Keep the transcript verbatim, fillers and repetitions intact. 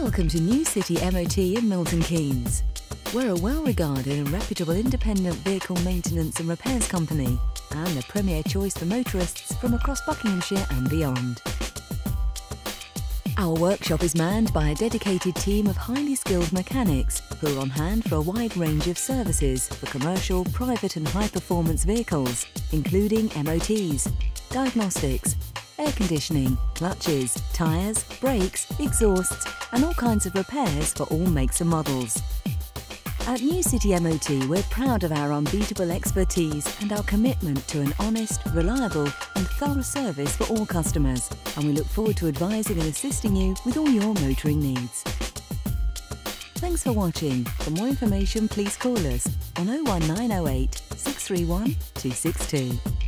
Welcome to New City M O T in Milton Keynes. We're a well-regarded and reputable independent vehicle maintenance and repairs company and the premier choice for motorists from across Buckinghamshire and beyond. Our workshop is manned by a dedicated team of highly skilled mechanics who are on hand for a wide range of services for commercial, private and high-performance vehicles, including M O Ts, diagnostics, air conditioning, clutches, tyres, brakes, exhausts and all kinds of repairs for all makes and models. At New City M O T, we're proud of our unbeatable expertise and our commitment to an honest, reliable and thorough service for all customers, and we look forward to advising and assisting you with all your motoring needs. Thanks for watching. For more information, please call us on oh one nine oh eight, six three one, two six two.